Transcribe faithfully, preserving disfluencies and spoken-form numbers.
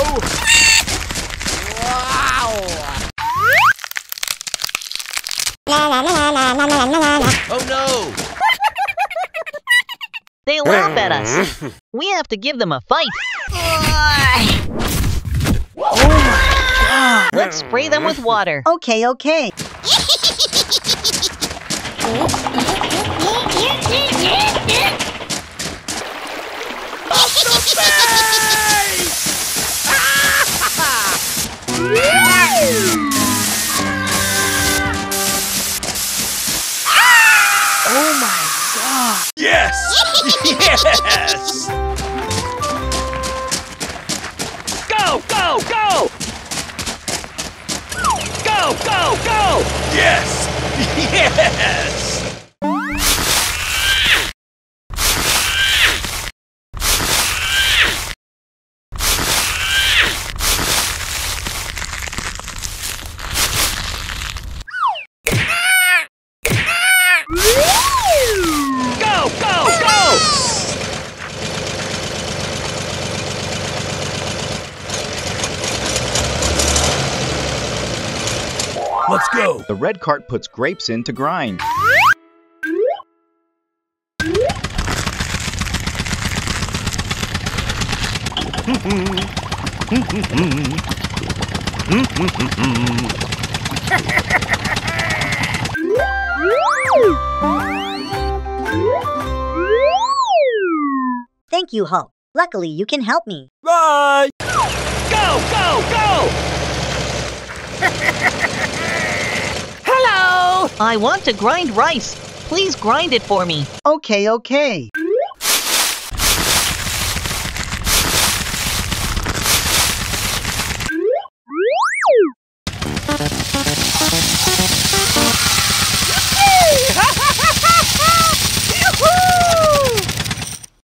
Wow! Oh no! They laugh at us. We have to give them a fight. Oh my god! Let's spray them with water. Okay, okay. Off the face! Oh my god! Yes! Yes! Go, go, go! Go, go, go! Yes! Yes! Go, go, go! Let's go! The red cart puts grapes in to grind. Thank you, Hulk. Luckily, you can help me. Bye! Go, go, go! Hello! I want to grind rice. Please grind it for me. Okay, okay.